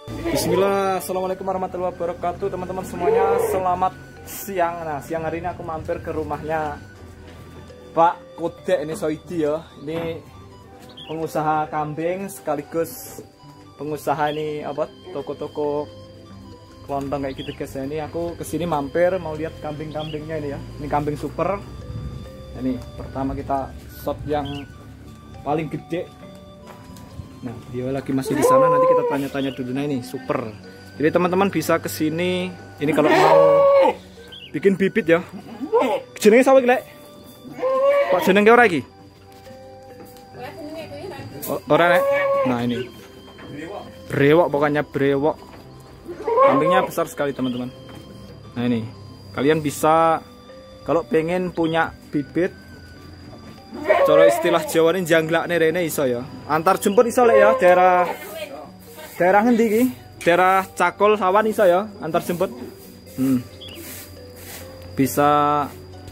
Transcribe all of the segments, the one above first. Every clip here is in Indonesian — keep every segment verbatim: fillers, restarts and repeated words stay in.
Bismillah, assalamualaikum warahmatullahi wabarakatuh, teman-teman semuanya. Selamat siang. Nah, siang hari ini aku mampir ke rumahnya Pak Kodek ini Soidi ya. Ini pengusaha kambing sekaligus pengusaha ini apa? Toko-toko kelontong kayak gitu guys. Ini aku kesini mampir mau lihat kambing-kambingnya ini ya. Ini kambing super. Ini pertama kita shot yang paling gede. Nah, dia lagi masih di sana. Nanti kita tanya-tanya dulu. Nah, ini super. Jadi teman-teman bisa kesini. Ini kalau mau bikin bibit ya. Jenenge sapa iki, Lek? Kok jenenge ora iki? Ora, Nek. Nah, ini. Brewok pokoknya brewok. Kambingnya besar sekali, teman-teman. Nah, ini. Kalian bisa kalau pengen punya bibit, cara istilah Jawa ini janglak nih rene iso ya. Antar jemput iso lek ya, daerah daerah ngendi iki? Daerah Cakol Sawan iso ya, antar jemput. Hmm. Bisa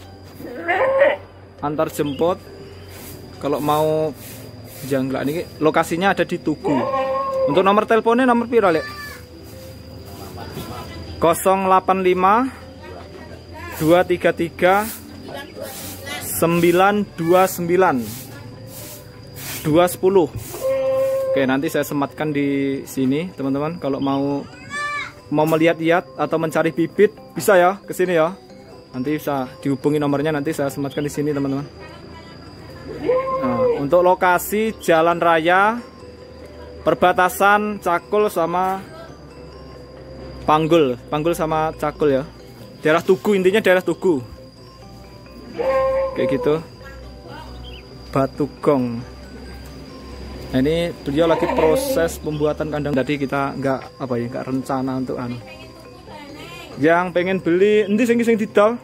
antar jemput. Kalau mau janglak nih, lokasinya ada di Tugu. Untuk nomor teleponnya nomor piro lek? nol delapan lima dua tiga tiga sembilan dua sembilan dua sepuluh. Oke, nanti saya sematkan di sini teman-teman. Kalau mau mau melihat-lihat atau mencari bibit bisa ya ke sini ya. Nanti bisa dihubungi nomornya, nanti saya sematkan di sini teman-teman. Nah, untuk lokasi jalan raya perbatasan Cakul sama Panggul, Panggul sama Cakul ya. Daerah Tugu, intinya daerah Tugu. Kayak gitu. Batu Gong. Nah, ini beliau lagi proses pembuatan kandang. Tadi kita nggak apa ya, nggak rencana untuk anu. Yang pengen beli, endi sing sing didol?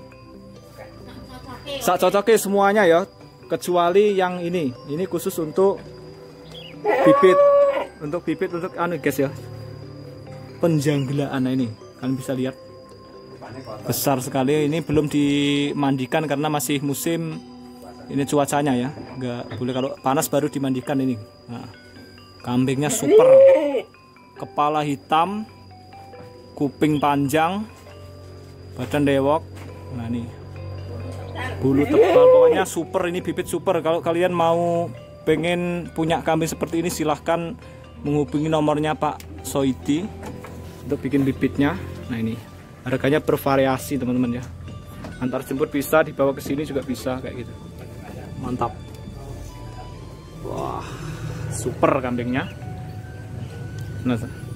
Sak cocoknya semuanya ya, kecuali yang ini. Ini khusus untuk bibit, untuk bibit untuk anu guys ya. Penjanggelaan. Nah, ini kalian bisa lihat. Besar sekali. Ini belum dimandikan karena masih musim ini cuacanya ya, nggak boleh, kalau panas baru dimandikan ini. Nah, kambingnya super, kepala hitam, kuping panjang, badan dewok. Nah, ini bulu tebal, pokoknya super. Ini bibit super. Kalau kalian mau pengen punya kambing seperti ini, silahkan menghubungi nomornya Pak Soidi untuk bikin bibitnya. Nah, ini harganya bervariasi teman-teman ya. Antar jemput bisa, dibawa ke sini juga bisa kayak gitu. Mantap. Wah, super kambingnya. Nah,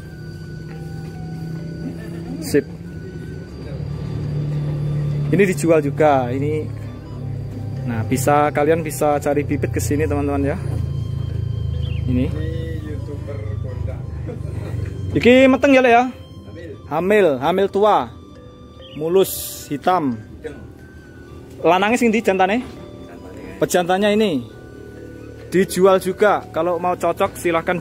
sip. Ini dijual juga. Ini, nah bisa kalian bisa cari bibit ke sini teman-teman ya. Ini. Iki meteng ya, Le ya. Hamil, hamil tua, mulus, hitam. Lanangnya sing di jantane? Pejantannya ini dijual juga. Kalau mau cocok silahkan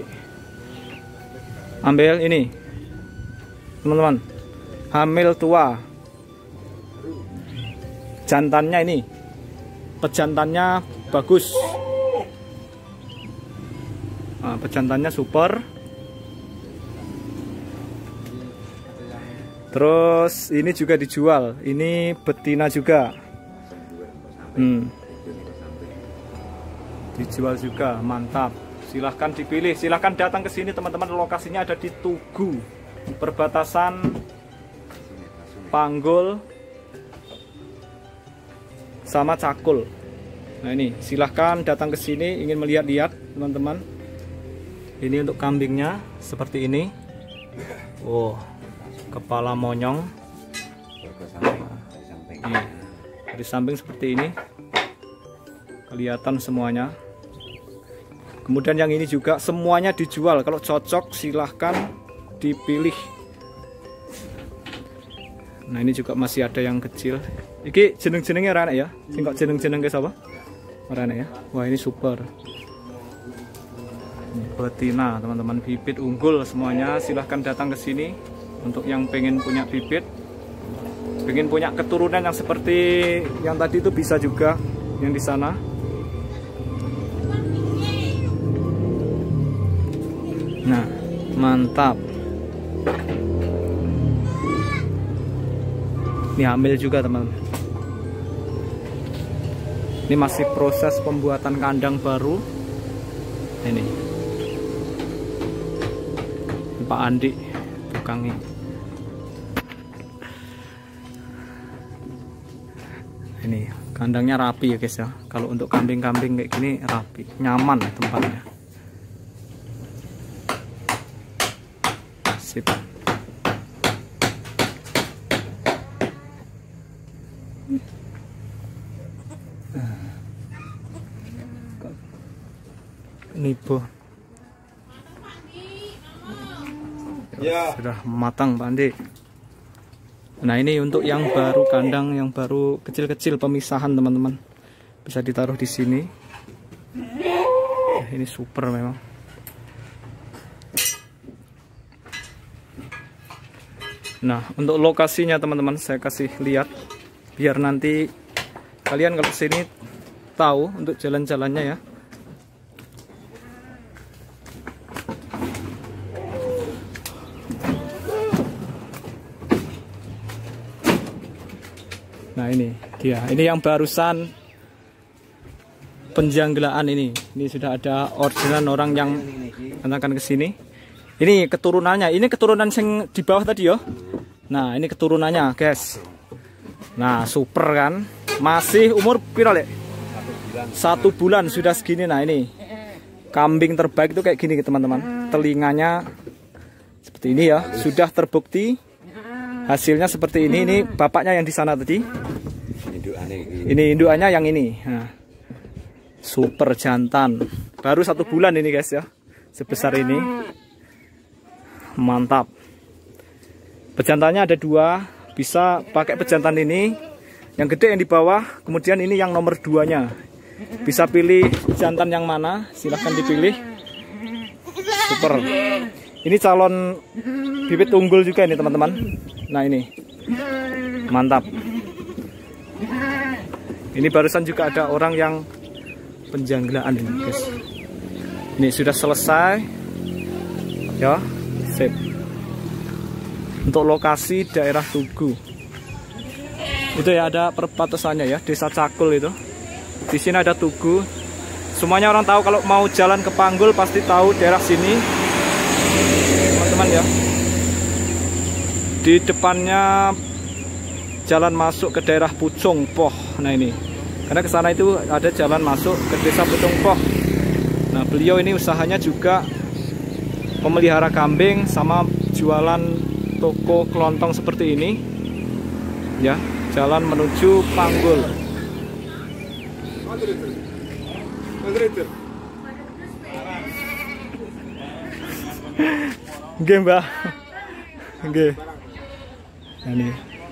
diambil ini, teman-teman. Hamil tua, jantannya ini, pejantannya bagus. Nah, pejantannya super. Terus ini juga dijual. Ini betina juga. Hmm. Dijual juga, mantap. Silahkan dipilih, silahkan datang ke sini teman-teman. Lokasinya ada di Tugu, perbatasan Panggul sama Cakul. Nah, ini silahkan datang ke sini ingin melihat-lihat teman-teman. Ini untuk kambingnya seperti ini. Oh, kepala monyong. Nah, dari samping seperti ini kelihatan semuanya. Kemudian yang ini juga semuanya dijual. Kalau cocok silahkan dipilih. Nah, ini juga masih ada yang kecil. Iki jeneng-jenengnya rana ya. Sing kok jeneng-jeneng ke sapa? Rana ya. Wah, ini super. Ini betina teman-teman, bibit unggul semuanya. Silahkan datang ke sini. Untuk yang pengen punya bibit, pengen punya keturunan yang seperti yang tadi itu bisa juga yang di sana. Nah, Mantap. Ini hamil juga teman. Ini masih proses pembuatan kandang baru. Ini Pak Andi tukangnya. Ini kandangnya rapi ya guys ya. Kalau untuk kambing-kambing kayak gini rapi, nyaman tempatnya. Sip. Ini bu ya. Sudah matang Pak Andi. Nah ini untuk yang baru kandang, yang baru kecil-kecil pemisahan teman-teman, bisa ditaruh di sini. Ya, ini super memang. Nah untuk lokasinya teman-teman saya kasih lihat biar nanti kalian kalau kesini tahu untuk jalan-jalannya ya. Nah ini dia, ini yang barusan penjanggelaan ini. Ini sudah ada orderan orang yang datangkan ke sini. Ini keturunannya, ini keturunan yang di bawah tadi ya. Nah ini keturunannya guys. Nah super kan, masih umur piro lek? Satu bulan sudah segini. Nah ini kambing terbaik itu kayak gini teman-teman. Telinganya seperti ini ya, sudah terbukti. Hasilnya seperti ini. Ini bapaknya yang di sana tadi. Ini indukannya yang ini. Nah, super jantan. Baru satu bulan ini guys ya. Sebesar ini. Mantap. Pejantannya ada dua. Bisa pakai pejantan ini. Yang gede yang di bawah. Kemudian ini yang nomor duanya. Bisa pilih jantan yang mana. Silahkan dipilih. Super. Ini calon bibit unggul juga ini teman-teman. Nah ini mantap. Ini barusan juga ada orang yang penjanggelaan ini guys. Ini sudah selesai ya. Sip. Untuk lokasi daerah Tugu itu ya, ada perbatasannya ya, Desa Cakul itu. Di sini ada Tugu. Semuanya orang tahu kalau mau jalan ke Panggul pasti tahu daerah sini teman-teman ya. Di depannya jalan masuk ke daerah Pucung Poh. Nah ini, karena ke sana itu ada jalan masuk ke desa Pucung Poh. Nah beliau ini usahanya juga memelihara kambing sama jualan toko kelontong seperti ini. Ya, jalan menuju Panggul. Nggih, Mbak. Nggih. Ini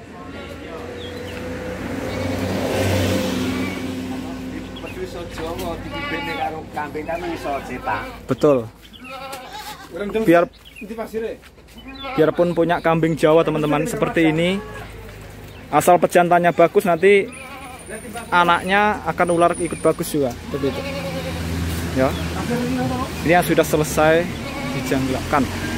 betul. Biar biarpun punya kambing Jawa teman-teman seperti ini, asal pejantannya bagus nanti anaknya akan ular ikut bagus juga seperti itu. Ya. Ini yang sudah selesai dijanglakan.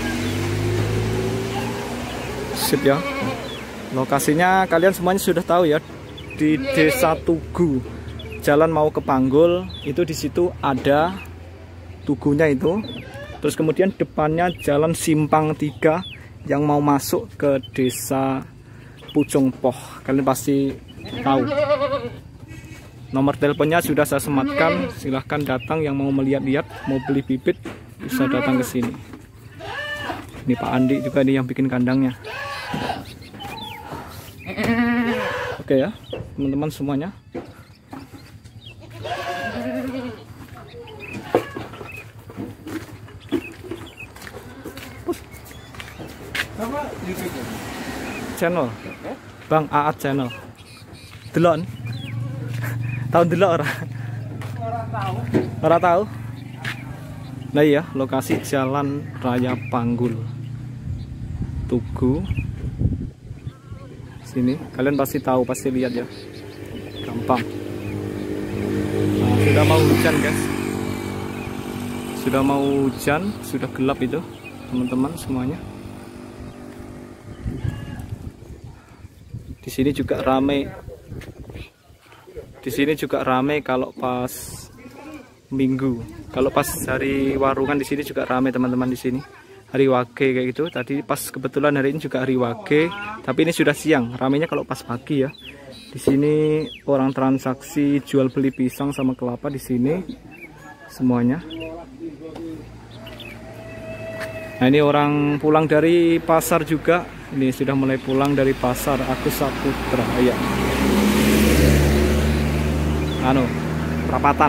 Sip ya. Lokasinya kalian semuanya sudah tahu ya, di Desa Tugu. Jalan mau ke Panggul itu di situ ada tugunya itu. Terus kemudian depannya jalan simpang tiga yang mau masuk ke Desa Pucung Poh. Kalian pasti tahu. Nomor teleponnya sudah saya sematkan. Silahkan datang yang mau melihat-lihat, mau beli bibit bisa datang ke sini. Ini Pak Andi juga nih yang bikin kandangnya. Oke ya, teman-teman semuanya. Channel Bang Aat channel. Delon. Tahu delok ora? Ora tahu. Ora tahu. Nah iya, lokasi Jalan Raya Panggul. Tugu. Sini, kalian pasti tahu, pasti lihat ya. Gampang. Nah, sudah mau hujan, guys. Sudah mau hujan, sudah gelap itu. teman-teman semuanya. Di sini juga rame. Di sini juga rame kalau pas Minggu. Kalau pas hari warungan di sini juga rame teman-teman di sini. Hari Wage kayak gitu. Tadi pas kebetulan hari ini juga hari Wage, tapi ini sudah siang. Ramenya kalau pas pagi ya. Di sini orang transaksi jual beli pisang sama kelapa di sini semuanya. Nah, ini orang pulang dari pasar juga. Ini sudah mulai pulang dari pasar. Agus Saputra ya. Anu, perapatan.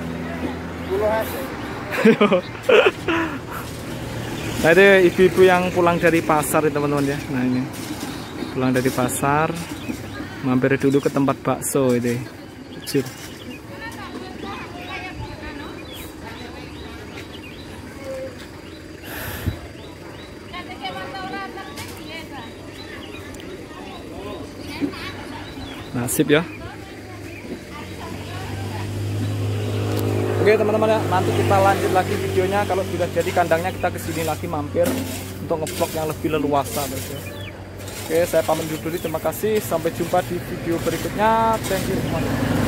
Nah, ini ibu-ibu yang pulang dari pasar teman-teman ya. Nah, ini pulang dari pasar, mampir dulu ke tempat bakso ini. Kecil. Nasib ya. Oke teman-teman ya, nanti kita lanjut lagi videonya. Kalau sudah jadi kandangnya kita kesini lagi mampir untuk ngevlog yang lebih leluasa ya. Oke, saya pamit dulu. Terima kasih. Sampai jumpa di video berikutnya. Thank you semuanya.